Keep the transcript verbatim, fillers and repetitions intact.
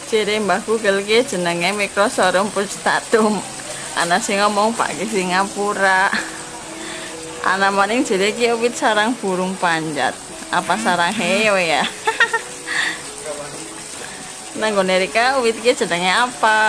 Jere Mbah Google ki jenenge Microsorum punctatum. Ana sing ngomong Pak ki Singapura. Ana maning jere ki wit sarang burung panjat. Apa sarang heo ya? Nang ngene rika wit ki jenenge apa?